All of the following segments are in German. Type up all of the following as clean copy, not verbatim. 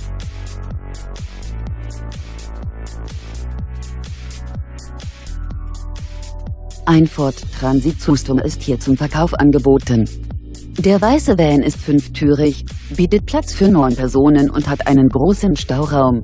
Ein Ford Transit Custom ist hier zum Verkauf angeboten. Der weiße Van ist fünftürig, bietet Platz für 9 Personen und hat einen großen Stauraum.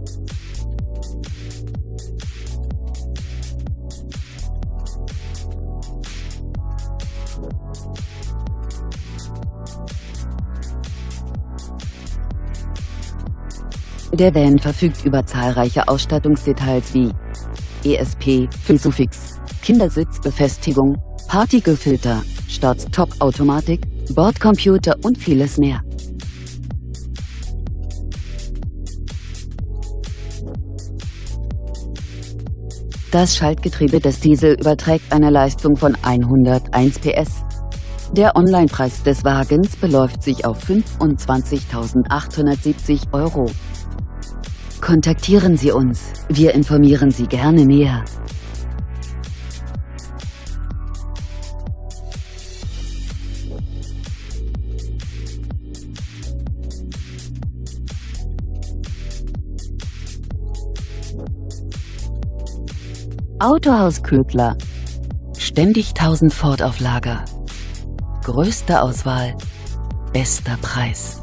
Der Van verfügt über zahlreiche Ausstattungsdetails wie ESP, Isofix, Kindersitzbefestigung, Partikelfilter, Start-Stop-Automatik, Bordcomputer und vieles mehr. Das Schaltgetriebe des Diesel überträgt eine Leistung von 101 PS. Der Onlinepreis des Wagens beläuft sich auf 25.870 €. Kontaktieren Sie uns, wir informieren Sie gerne näher. Autohaus Ködler. Ständig 1000 Ford auf Lager. Größte Auswahl, bester Preis.